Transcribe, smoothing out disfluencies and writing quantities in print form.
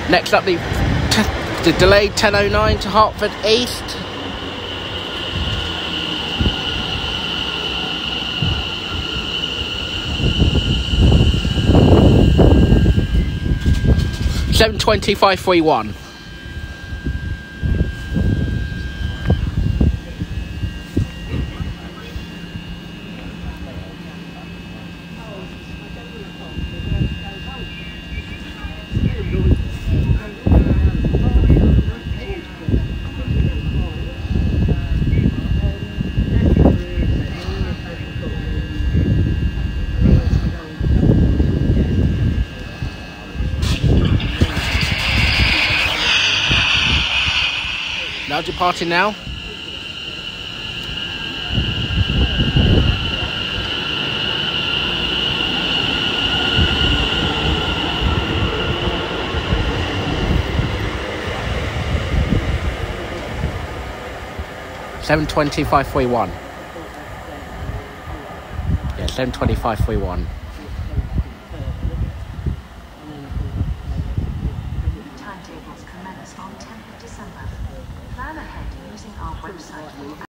Next up, the delayed 10:09 to Hertford East. $7.20,531. Now departing now. $7.25,531. Yeah, $7.25,531. Timetables commence on 10th of December. Plan ahead using our website.